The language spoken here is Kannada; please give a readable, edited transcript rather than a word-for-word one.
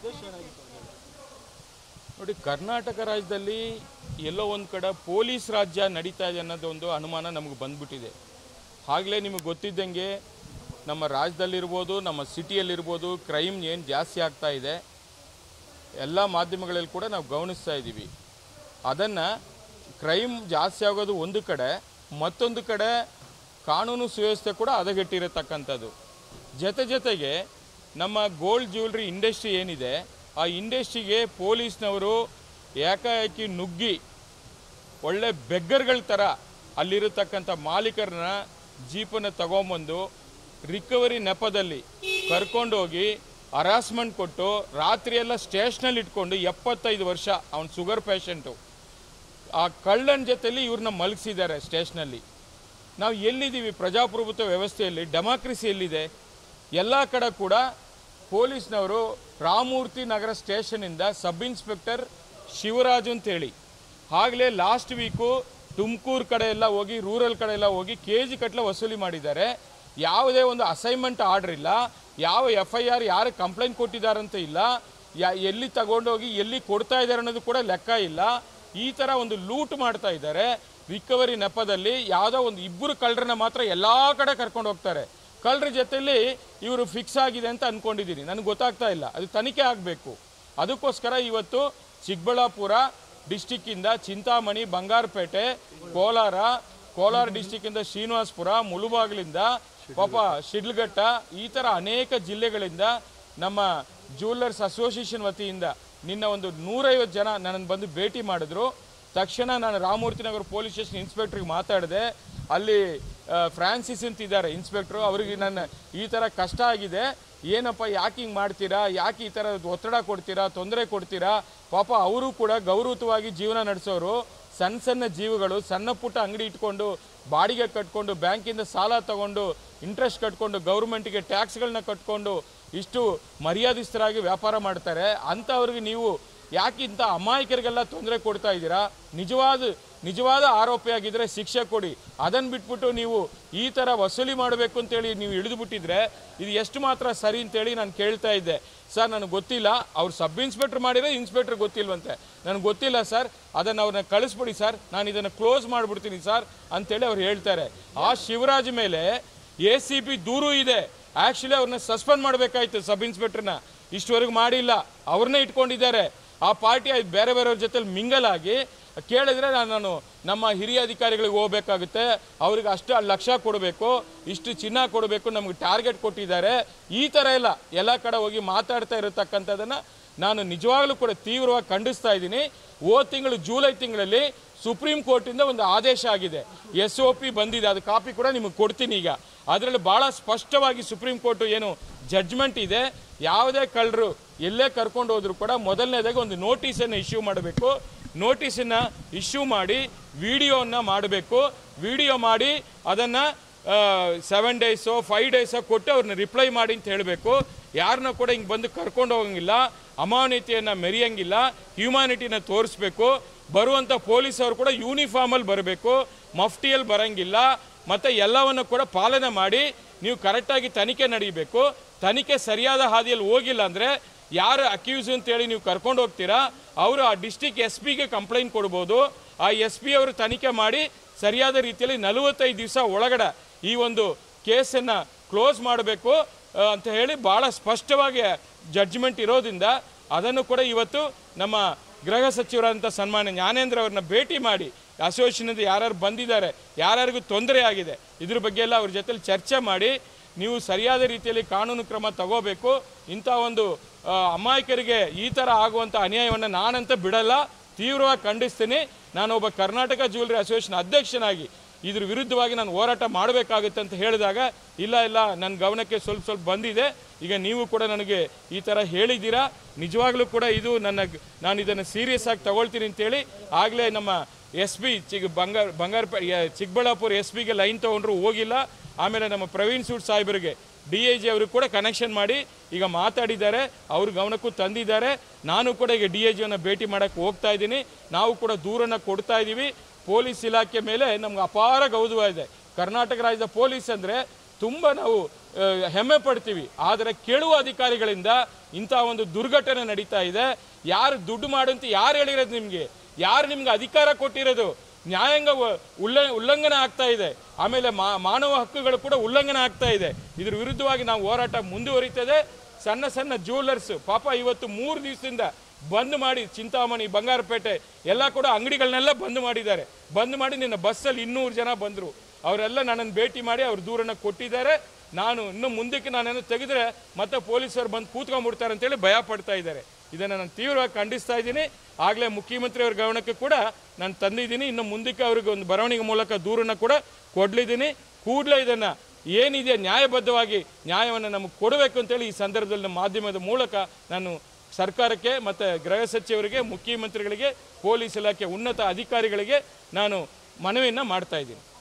ಉದ್ದೇಶ ಏನಾಗಿತ್ತು? ನೋಡಿ, ಕರ್ನಾಟಕ ರಾಜ್ಯದಲ್ಲಿ ಎಲ್ಲೋ ಒಂದು ಕಡೆ ಪೊಲೀಸ್ ರಾಜ್ಯ ನಡೀತಾ ಇದೆ ಅನ್ನೋದೊಂದು ಅನುಮಾನ ನಮಗೆ ಬಂದ್ಬಿಟ್ಟಿದೆ. ಆಗಲೇ ನಿಮಗೆ ಗೊತ್ತಿದ್ದಂಗೆ ನಮ್ಮ ರಾಜ್ಯದಲ್ಲಿರ್ಬೋದು, ನಮ್ಮ ಸಿಟಿಯಲ್ಲಿರ್ಬೋದು ಕ್ರೈಮ್ ಏನು ಜಾಸ್ತಿ ಆಗ್ತಾ ಇದೆ, ಎಲ್ಲ ಮಾಧ್ಯಮಗಳಲ್ಲಿ ಕೂಡ ನಾವು ಗಮನಿಸ್ತಾ ಇದ್ದೀವಿ. ಅದನ್ನು ಕ್ರೈಮ್ ಜಾಸ್ತಿ ಆಗೋದು ಒಂದು ಕಡೆ, ಮತ್ತೊಂದು ಕಡೆ ಕಾನೂನು ಸುವ್ಯವಸ್ಥೆ ಕೂಡ ಹದಗೆಟ್ಟಿರತಕ್ಕಂಥದ್ದು. ಜೊತೆಗೆ ನಮ್ಮ ಗೋಲ್ಡ್ ಜ್ಯುವೆಲ್ರಿ ಇಂಡಸ್ಟ್ರಿ ಏನಿದೆ, ಆ ಇಂಡಸ್ಟ್ರಿಗೆ ಪೊಲೀಸ್ನವರು ಏಕಾಏಕಿ ನುಗ್ಗಿ ಒಳ್ಳೆ ಬೆಗ್ಗರ್ಗಳ ಥರ ಅಲ್ಲಿರತಕ್ಕಂಥ ಮಾಲೀಕರನ್ನ ಜೀಪನ್ನು ತಗೊಂಬಂದು ರಿಕವರಿ ನೆಪದಲ್ಲಿ ಕರ್ಕೊಂಡೋಗಿ ಹರಾಸ್ಮೆಂಟ್ ಕೊಟ್ಟು ರಾತ್ರಿಯೆಲ್ಲ ಸ್ಟೇಷನಲ್ಲಿ ಇಟ್ಕೊಂಡು 75 ವರ್ಷ ಅವನು ಶುಗರ್ ಪೇಷಂಟು, ಆ ಕಳ್ಳನ ಜೊತೆಯಲ್ಲಿ ಇವ್ರನ್ನ ಮಲಗಿಸಿದ್ದಾರೆ ಸ್ಟೇಷನಲ್ಲಿ. ನಾವು ಎಲ್ಲಿದ್ದೀವಿ? ಪ್ರಜಾಪ್ರಭುತ್ವ ವ್ಯವಸ್ಥೆಯಲ್ಲಿ ಡೆಮಾಕ್ರಸಿ ಎಲ್ಲಿದೆ? ಎಲ್ಲ ಕಡೆ ಕೂಡ ಪೊಲೀಸ್ನವರು ರಾಮಮೂರ್ತಿ ನಗರ ಸ್ಟೇಷನಿಂದ ಸಬ್ ಇನ್ಸ್ಪೆಕ್ಟರ್ ಶಿವರಾಜು ಅಂತೇಳಿ ಆಗಲೇ ಲಾಸ್ಟ್ ವೀಕು ತುಮಕೂರು ಕಡೆ ಎಲ್ಲ ಹೋಗಿ, ರೂರಲ್ ಕಡೆ ಎಲ್ಲ ಹೋಗಿ KG ಕಟ್ಲೆ ವಸೂಲಿ ಮಾಡಿದ್ದಾರೆ. ಯಾವುದೇ ಒಂದು ಅಸೈನ್ಮೆಂಟ್ ಆರ್ಡರ್ ಇಲ್ಲ, ಯಾವ FIR ಯಾರು ಕಂಪ್ಲೇಂಟ್ ಕೊಟ್ಟಿದ್ದಾರಂತ ಇಲ್ಲ, ಎಲ್ಲಿ ತಗೊಂಡೋಗಿ ಎಲ್ಲಿ ಕೊಡ್ತಾ ಇದ್ದಾರೆ ಅನ್ನೋದು ಕೂಡ ಲೆಕ್ಕ ಇಲ್ಲ. ಈ ಥರ ಒಂದು ಲೂಟ್ ಮಾಡ್ತಾ ಇದ್ದಾರೆ. ರಿಕವರಿ ನೆಪದಲ್ಲಿ ಯಾವುದೋ ಒಂದು ಇಬ್ಬರು ಕಳ್ಳರನ್ನ ಮಾತ್ರ ಎಲ್ಲ ಕಡೆ ಕರ್ಕೊಂಡು ಹೋಗ್ತಾರೆ. ಕಳ್ಳರ ಜೊತೆಯಲ್ಲಿ ಇವರು ಫಿಕ್ಸ್ ಆಗಿದೆ ಅಂತ ಅಂದ್ಕೊಂಡಿದ್ದೀನಿ, ನನಗೆ ಗೊತ್ತಾಗ್ತಾ ಇಲ್ಲ, ಅದು ತನಿಖೆ ಆಗಬೇಕು. ಅದಕ್ಕೋಸ್ಕರ ಇವತ್ತು ಚಿಕ್ಕಬಳ್ಳಾಪುರ ಡಿಸ್ಟಿಕ್ಕಿಂದ ಚಿಂತಾಮಣಿ, ಬಂಗಾರಪೇಟೆ, ಕೋಲಾರ ಡಿಸ್ಟಿಕ್ಕಿಂದ ಶ್ರೀನಿವಾಸಪುರ, ಮುಳುಬಾಗಿಲಿಂದ ಪಾಪ ಶಿಡ್ಲಘಟ್ಟ, ಈ ಥರ ಅನೇಕ ಜಿಲ್ಲೆಗಳಿಂದ ನಮ್ಮ ಜ್ಯುವೆಲ್ಲರ್ಸ್ ಅಸೋಸಿಯೇಷನ್ ವತಿಯಿಂದ ನಿನ್ನ ಒಂದು 150 ಜನ ನನ್ನನ್ನು ಬಂದು ಭೇಟಿ ಮಾಡಿದ್ರು. ತಕ್ಷಣ ನಾನು ರಾಮಮೂರ್ತಿ ನಗರ ಪೊಲೀಸ್ ಸ್ಟೇಷನ್ ಇನ್ಸ್ಪೆಕ್ಟ್ರಿಗೆ ಮಾತಾಡಿದೆ. ಅಲ್ಲಿ ಫ್ರಾನ್ಸಿಸ್ ಅಂತಿದ್ದಾರೆ ಇನ್ಸ್ಪೆಕ್ಟ್ರು, ಅವರಿಗೆ ನನ್ನ ಈ ಥರ ಕಷ್ಟ ಆಗಿದೆ, ಏನಪ್ಪ ಯಾಕೆ ಹಿಂಗೆ ಮಾಡ್ತೀರಾ, ಯಾಕೆ ಈ ಥರ ಒತ್ತಡ ಕೊಡ್ತೀರಾ, ತೊಂದರೆ ಕೊಡ್ತೀರಾ? ಪಾಪ ಅವರು ಕೂಡ ಗೌರವವಾಗಿ ಜೀವನ ನಡೆಸೋರು, ಸಣ್ಣ ಜೀವಗಳು, ಸಣ್ಣ ಪುಟ್ಟ ಅಂಗಡಿ ಇಟ್ಕೊಂಡು ಬಾಡಿಗೆ ಕಟ್ಕೊಂಡು ಬ್ಯಾಂಕಿಂದ ಸಾಲ ತಗೊಂಡು ಇಂಟ್ರೆಸ್ಟ್ ಕಟ್ಕೊಂಡು ಗೌರ್ಮೆಂಟಿಗೆ ಟ್ಯಾಕ್ಸ್ಗಳನ್ನ ಕಟ್ಕೊಂಡು ಇಷ್ಟು ಮರ್ಯಾದಿಸ್ತರಾಗಿ ವ್ಯಾಪಾರ ಮಾಡ್ತಾರೆ. ಅಂಥವ್ರಿಗೆ ನೀವು ಯಾಕೆ ಇಂಥ ಅಮಾಯಕರಿಗೆಲ್ಲ ತೊಂದರೆ ಕೊಡ್ತಾ ಇದ್ದೀರಾ? ನಿಜವಾದ ಆರೋಪಿಯಾಗಿದ್ದರೆ ಶಿಕ್ಷೆ ಕೊಡಿ. ಅದನ್ನು ಬಿಟ್ಬಿಟ್ಟು ನೀವು ಈ ಥರ ವಸೂಲಿ ಮಾಡಬೇಕು ಅಂತೇಳಿ ನೀವು ಹಿಡಿದುಬಿಟ್ಟಿದ್ರೆ ಇದು ಎಷ್ಟು ಮಾತ್ರ ಸರಿ ಅಂತೇಳಿ ನಾನು ಕೇಳ್ತಾ ಇದ್ದೆ. ಸರ್ ನನಗೆ ಗೊತ್ತಿಲ್ಲ, ಅವ್ರು ಸಬ್ ಇನ್ಸ್ಪೆಕ್ಟರ್ ಮಾಡಿರೋ ಇನ್ಸ್ಪೆಕ್ಟರ್ ಗೊತ್ತಿಲ್ವಂತೆ, ನನಗೆ ಗೊತ್ತಿಲ್ಲ ಸರ್, ಅದನ್ನು ಅವ್ರನ್ನ ಕಳಿಸ್ಬಿಡಿ ಸರ್, ನಾನು ಇದನ್ನು ಕ್ಲೋಸ್ ಮಾಡಿಬಿಡ್ತೀನಿ ಸರ್ ಅಂತೇಳಿ ಅವ್ರು ಹೇಳ್ತಾರೆ. ಆ ಶಿವರಾಜ್ ಮೇಲೆ ACP ದೂರು ಇದೆ. ಆ್ಯಕ್ಚುಲಿ ಅವ್ರನ್ನ ಸಸ್ಪೆಂಡ್ ಮಾಡಬೇಕಾಯ್ತು ಸಬ್ ಇನ್ಸ್ಪೆಕ್ಟರ್ನ, ಇಷ್ಟವರೆಗೂ ಮಾಡಿಲ್ಲ, ಅವ್ರನ್ನೇ ಇಟ್ಕೊಂಡಿದ್ದಾರೆ. ಆ ಪಾರ್ಟಿ ಬೇರೆಯವ್ರ ಜೊತೆಲಿ ಮಿಂಗಲ್ ಆಗಿ ಕೇಳಿದ್ರೆ ನಾನು ನಮ್ಮ ಹಿರಿಯ ಅಧಿಕಾರಿಗಳಿಗೆ ಹೋಗ್ಬೇಕಾಗುತ್ತೆ, ಅವ್ರಿಗೆ ಅಷ್ಟು ಲಕ್ಷ ಕೊಡಬೇಕು, ಇಷ್ಟು ಚಿನ್ನ ಕೊಡಬೇಕು, ನಮಗೆ ಟಾರ್ಗೆಟ್ ಕೊಟ್ಟಿದ್ದಾರೆ. ಈ ಥರ ಎಲ್ಲ ಕಡೆ ಹೋಗಿ ಮಾತಾಡ್ತಾ ಇರತಕ್ಕಂಥದ್ದನ್ನು ನಾನು ನಿಜವಾಗ್ಲೂ ಕೂಡ ತೀವ್ರವಾಗಿ ಖಂಡಿಸ್ತಾ ಇದ್ದೀನಿ. ತಿಂಗಳು ಜುಲೈ ತಿಂಗಳಲ್ಲಿ ಸುಪ್ರೀಂ ಕೋರ್ಟಿಂದ ಒಂದು ಆದೇಶ ಆಗಿದೆ, SOP ಬಂದಿದೆ, ಅದು ಕಾಪಿ ಕೂಡ ನಿಮಗೆ ಕೊಡ್ತೀನಿ. ಈಗ ಅದರಲ್ಲಿ ಭಾಳ ಸ್ಪಷ್ಟವಾಗಿ ಸುಪ್ರೀಂ ಕೋರ್ಟು ಏನು ಜಡ್ಜ್ಮೆಂಟ್ ಇದೆ, ಯಾವುದೇ ಕಳ್ಳರು ಎಲ್ಲೇ ಕರ್ಕೊಂಡು ಹೋದ್ರು ಕೂಡ ಮೊದಲನೇದಾಗಿ ಒಂದು ನೋಟಿಸನ್ನು ಇಶ್ಯೂ ಮಾಡಬೇಕು. ನೋಟಿಸನ್ನು ಇಶ್ಯೂ ಮಾಡಿ ವಿಡಿಯೋನ ಮಾಡಬೇಕು. ವಿಡಿಯೋ ಮಾಡಿ ಅದನ್ನು 7 ಡೇಸೋ 5 ಡೇಸೋ ಕೊಟ್ಟು ಅವ್ರನ್ನ ರಿಪ್ಲೈ ಮಾಡಿ ಅಂತ ಹೇಳಬೇಕು. ಯಾರನ್ನ ಕೂಡ ಹಿಂಗೆ ಬಂದು ಕರ್ಕೊಂಡು ಹೋಗಂಗಿಲ್ಲ, ಅಮಾನವೀಯತೆಯನ್ನು ಮೆರೆಯಂಗಿಲ್ಲ, ಹ್ಯೂಮ್ಯಾನಿಟಿನ ತೋರಿಸ್ಬೇಕು. ಬರುವಂಥ ಪೊಲೀಸವರು ಕೂಡ ಯೂನಿಫಾರ್ಮಲ್ಲಿ ಬರಬೇಕು, ಮಫ್ಟಿಯಲ್ಲಿ ಬರೋಂಗಿಲ್ಲ. ಮತ್ತು ಎಲ್ಲವನ್ನು ಕೂಡ ಪಾಲನೆ ಮಾಡಿ ನೀವು ಕರೆಕ್ಟಾಗಿ ತನಿಖೆ ನಡೀಬೇಕು. ತನಿಖೆ ಸರಿಯಾದ ಹಾದಿಯಲ್ಲಿ ಹೋಗಿಲ್ಲ ಅಂದರೆ ಯಾರು ಅಕ್ಯೂಸ್ ಅಂತೇಳಿ ನೀವು ಕರ್ಕೊಂಡು ಹೋಗ್ತೀರಾ, ಅವರು ಆ ಡಿಸ್ಟಿಕ್ SP ಕಂಪ್ಲೇಂಟ್ ಕೊಡ್ಬೋದು. ಆ SP ಅವರು ತನಿಖೆ ಮಾಡಿ ಸರಿಯಾದ ರೀತಿಯಲ್ಲಿ 45 ದಿವಸ ಒಳಗಡೆ ಈ ಒಂದು ಕೇಸನ್ನು ಕ್ಲೋಸ್ ಮಾಡಬೇಕು ಅಂತ ಹೇಳಿ ಭಾಳ ಸ್ಪಷ್ಟವಾಗಿ ಜಡ್ಜ್ಮೆಂಟ್ ಇರೋದ್ರಿಂದ ಅದನ್ನು ಕೂಡ ಇವತ್ತು ನಮ್ಮ ಗೃಹ ಸಚಿವರಾದಂಥ ಸನ್ಮಾನ್ಯ ಜ್ಞಾನೇಂದ್ರ ಅವ್ರನ್ನ ಭೇಟಿ ಮಾಡಿ ಅಸೋಸಿಯೇಷನಿಂದ ಯಾರ್ಯಾರು ಬಂದಿದ್ದಾರೆ, ಯಾರ್ಯಾರಿಗೂ ತೊಂದರೆ ಆಗಿದೆ, ಇದ್ರ ಬಗ್ಗೆ ಎಲ್ಲ ಅವ್ರ ಜೊತೆಲಿ ಚರ್ಚೆ ಮಾಡಿ ನೀವು ಸರಿಯಾದ ರೀತಿಯಲ್ಲಿ ಕಾನೂನು ಕ್ರಮ ತಗೋಬೇಕು. ಇಂಥ ಒಂದು ಅಮಾಯಕರಿಗೆ ಈ ಥರ ಆಗುವಂಥ ಅನ್ಯಾಯವನ್ನು ನಾನಂತ ಬಿಡಲ್ಲ, ತೀವ್ರವಾಗಿ ಖಂಡಿಸ್ತೀನಿ. ನಾನೊಬ್ಬ ಕರ್ನಾಟಕ ಜ್ಯುವೆಲ್ಲರಿ ಅಸೋಸಿಯೇಷನ್ ಅಧ್ಯಕ್ಷನಾಗಿ ಇದ್ರ ವಿರುದ್ಧವಾಗಿ ನಾನು ಹೋರಾಟ ಮಾಡಬೇಕಾಗುತ್ತೆ ಅಂತ ಹೇಳಿದಾಗ ಇಲ್ಲ ನನ್ನ ಗಮನಕ್ಕೆ ಸ್ವಲ್ಪ ಬಂದಿದೆ. ಈಗ ನೀವು ಕೂಡ ನನಗೆ ಈ ಥರ ಹೇಳಿದ್ದೀರಾ, ನಿಜವಾಗ್ಲೂ ಕೂಡ ಇದು ನಾನು ಇದನ್ನು ಸೀರಿಯಸ್ ಆಗಿ ತಗೊಳ್ತೀನಿ ಅಂತೇಳಿ ಆಗಲೇ ನಮ್ಮ SP ಚಿಕ್ಕಬಳ್ಳಾಪುರ SPಗೆ ಲೈನ್ ತೊಗೊಂಡ್ರು ಹೋಗಿಲ್ಲ. ಆಮೇಲೆ ನಮ್ಮ ಪ್ರವೀಣ್ ಸೂಡ್ ಸಾಹೇಬರಿಗೆ DIG ಅವ್ರಿಗೆ ಕೂಡ ಕನೆಕ್ಷನ್ ಮಾಡಿ ಈಗ ಮಾತಾಡಿದ್ದಾರೆ, ಅವ್ರ ಗಮನಕ್ಕೂ ತಂದಿದ್ದಾರೆ. ನಾನು ಕೂಡ ಈಗ DIGಯನ್ನು ಭೇಟಿ ಮಾಡೋಕ್ಕೆ ಹೋಗ್ತಾ ಇದ್ದೀನಿ. ನಾವು ಕೂಡ ದೂರನ್ನು ಕೊಡ್ತಾ ಇದ್ದೀವಿ. ಪೊಲೀಸ್ ಇಲಾಖೆ ಮೇಲೆ ನಮ್ಗೆ ಅಪಾರ ಗೌರವ ಇದೆ. ಕರ್ನಾಟಕ ರಾಜ್ಯದ ಪೊಲೀಸ್ ಅಂದರೆ ತುಂಬ ನಾವು ಹೆಮ್ಮೆ ಪಡ್ತೀವಿ. ಆದರೆ ಕೇಳುವ ಅಧಿಕಾರಿಗಳಿಂದ ಇಂಥ ಒಂದು ದುರ್ಘಟನೆ ನಡೀತಾ ಇದೆ. ಯಾರು ದುಡ್ಡು ಮಾಡುವಂತ ಯಾರು ಹೇಳಿರೋದು ನಿಮಗೆ? ಯಾರು ನಿಮ್ಗೆ ಅಧಿಕಾರ ಕೊಟ್ಟಿರೋದು? ನ್ಯಾಯಾಂಗ ಉಲ್ಲಂಘನೆ ಆಗ್ತಾ ಇದೆ. ಆಮೇಲೆ ಮಾನವ ಹಕ್ಕುಗಳು ಕೂಡ ಉಲ್ಲಂಘನೆ ಆಗ್ತಾ ಇದೆ. ಇದ್ರ ವಿರುದ್ಧವಾಗಿ ನಾವು ಹೋರಾಟ ಮುಂದುವರಿತದೆ. ಸಣ್ಣ ಸಣ್ಣ ಜ್ಯುವೆಲ್ಲರ್ಸ್ ಪಾಪ ಇವತ್ತು 3 ದಿವಸದಿಂದ ಬಂದ್ ಮಾಡಿ, ಚಿಂತಾಮಣಿ, ಬಂಗಾರಪೇಟೆ ಎಲ್ಲ ಕೂಡ ಅಂಗಡಿಗಳನ್ನೆಲ್ಲ ಬಂದ್ ಮಾಡಿದ್ದಾರೆ. ಬಂದ್ ಮಾಡಿ ನಿನ್ನ ಬಸ್ಸಲ್ಲಿ 200 ಜನ ಬಂದರು. ಅವರೆಲ್ಲ ನನ್ನನ್ನು ಭೇಟಿ ಮಾಡಿ ಅವ್ರ ದೂರನ್ನು ಕೊಟ್ಟಿದ್ದಾರೆ. ನಾನು ಇನ್ನು ಮುಂದಕ್ಕೆ ನಾನೇನು ತೆಗೆದ್ರೆ ಮತ್ತೆ ಪೊಲೀಸರು ಬಂದು ಕೂತ್ಕೊಂಡ್ಬಿಡ್ತಾರೆ ಅಂತೇಳಿ ಭಯ ಪಡ್ತಾ ಇದ್ದಾರೆ. ಇದನ್ನು ನಾನು ತೀವ್ರವಾಗಿ ಖಂಡಿಸ್ತಾ ಇದ್ದೀನಿ. ಆಗಲೇ ಮುಖ್ಯಮಂತ್ರಿ ಅವ್ರ ಗಮನಕ್ಕೆ ಕೂಡ ನಾನು ತಂದಿದ್ದೀನಿ. ಇನ್ನು ಮುಂದಕ್ಕೆ ಅವ್ರಿಗೆ ಒಂದು ಬರವಣಿಗೆ ಮೂಲಕ ದೂರನ್ನು ಕೂಡ ಕೊಡಲಿದ್ದೀನಿ. ಕೂಡಲೇ ಇದನ್ನು ಏನಿದೆ ನ್ಯಾಯಬದ್ಧವಾಗಿ ನ್ಯಾಯವನ್ನು ನಮಗೆ ಕೊಡಬೇಕು ಅಂತೇಳಿ ಈ ಸಂದರ್ಭದಲ್ಲಿ ಮಾಧ್ಯಮದ ಮೂಲಕ ನಾನು ಸರ್ಕಾರಕ್ಕೆ ಮತ್ತು ಗೃಹ ಸಚಿವರಿಗೆ, ಮುಖ್ಯಮಂತ್ರಿಗಳಿಗೆ, ಪೊಲೀಸ್ ಇಲಾಖೆ ಉನ್ನತ ಅಧಿಕಾರಿಗಳಿಗೆ ನಾನು ಮನವಿಯನ್ನು ಮಾಡ್ತಾ ಇದ್ದೀನಿ.